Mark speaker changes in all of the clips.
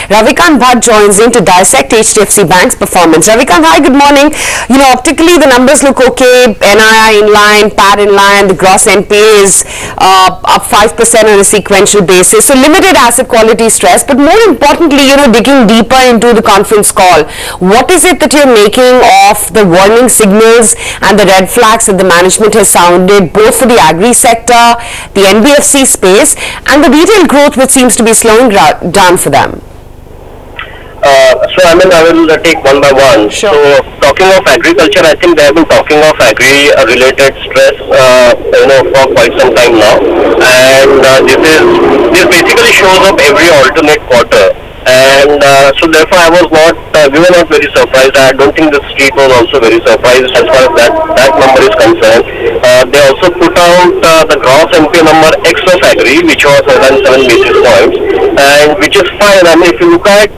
Speaker 1: Ravikant Bhat joins in to dissect HDFC Bank's performance. Ravikant, hi, good morning. Optically the numbers look okay. NII in line, PAT in line, the gross NPA is up 5% on a sequential basis. So limited asset quality stress, but more importantly, digging deeper into the conference call. What is it that you're making of the warning signals and the red flags that the management has sounded both for the agri sector, the NBFC space, and the retail growth which seems to be slowing down for them?
Speaker 2: I will take one by one.
Speaker 1: Sure.
Speaker 2: So, talking of agriculture, I think they have been talking of agri-related stress, for quite some time now, and this basically shows up every alternate quarter. And so therefore we were not very surprised. I don't think the street was also very surprised as far as that number is concerned. They also put out the gross NPA number X of agri, which was 7 basis points, and which is fine. I mean, if you look at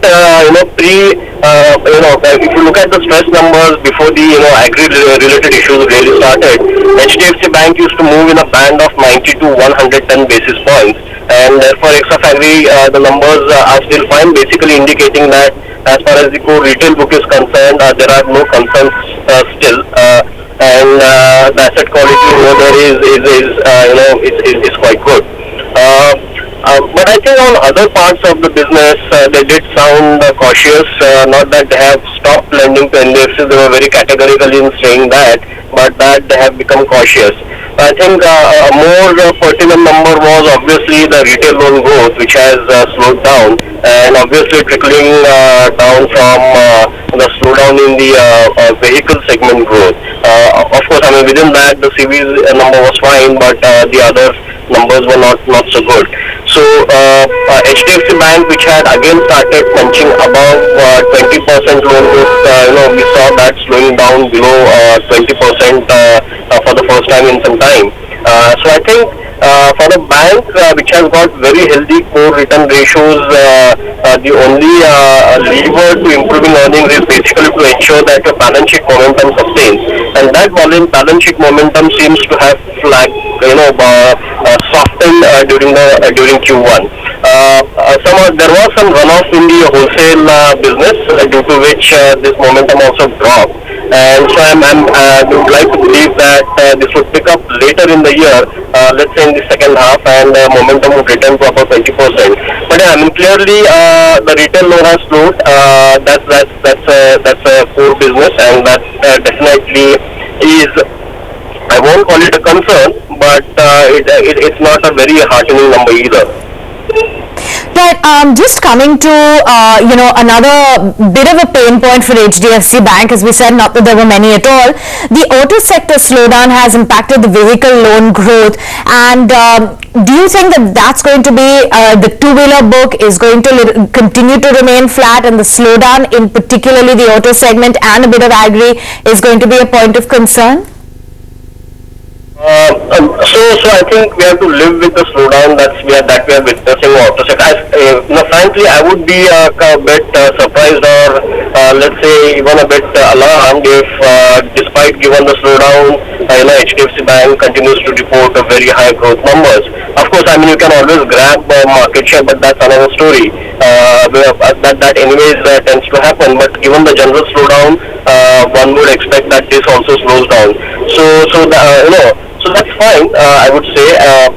Speaker 2: if you look at the stress numbers before the agri-related issues really started, HDFC Bank used to move in a band of 90 to 110 basis points. And therefore, X of agri, the numbers are still fine, basically indicating that as far as the core retail book is concerned, there are no concerns still, and the asset quality over there is quite good. But I think on other parts of the business, they did sound cautious. Not that they have stopped lending to NBFCs, they were very categorical in saying that, but that they have become cautious. I think a more pertinent number was obviously the retail loan growth, which has slowed down, and obviously trickling down from the slowdown in the vehicle segment growth. Of course, I mean, within that the CV's number was fine, but the other numbers were not so good. So HDFC Bank, which had again started punching above 20% loan growth, we saw that slowing down below 20% for the first time in some time. So I think for the bank, which has got very healthy core return ratios, the only lever to improving earnings is basically to ensure that your balance sheet momentum sustains, and that balance sheet momentum seems to have softened during Q1. There was some runoff in the wholesale business, due to which this momentum also dropped. And so I would like to believe that this would pick up later in the year, let's say in the second half, and momentum would return to about 20%. But yeah, I mean, clearly the retail loan has slowed. That's a core business, and that definitely is, I won't call it a concern, but it's not a very heartening number either.
Speaker 1: Right, just coming to another bit of a pain point for HDFC Bank, as we said, not that there were many at all. The auto sector slowdown has impacted the vehicle loan growth, and do you think that that's going to be the two-wheeler book is going to continue to remain flat, and the slowdown in particularly the auto segment and a bit of agri is going to be a point of concern?
Speaker 2: So I think we have to live with the slowdown that we are witnessing in auto sector. Frankly, I would be a bit surprised, or let's say even a bit alarmed if, despite given the slowdown, HDFC Bank continues to report a very high growth numbers. Of course, I mean, you can always grab market share, but that's another story. That anyways tends to happen. But given the general slowdown, one would expect that this also slows down. So that's fine, I would say.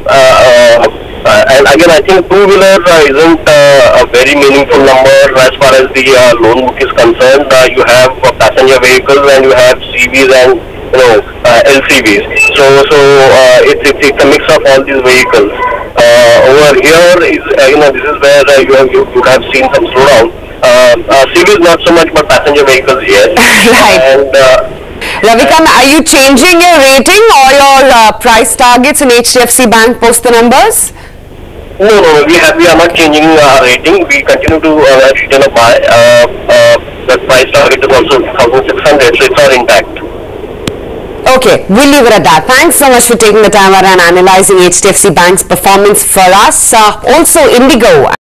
Speaker 2: And again, I think two-wheeler isn't a very meaningful number as far as the loan book is concerned. You have passenger vehicles, and you have CVs and LCVs. So it's a mix of all these vehicles. Over here is this is where you would have seen some slowdown. CVs not so much, but passenger vehicles, yes.
Speaker 1: Right.
Speaker 2: And
Speaker 1: Ravikant, are you changing your rating or your price targets in HDFC Bank post the numbers?
Speaker 2: No, we are not changing our rating. We continue to retain a buy. The price target is also 1,600, so it's all intact.
Speaker 1: Okay, we'll leave it at that. Thanks so much for taking the time out and analyzing HDFC Bank's performance for us. Also, Indigo.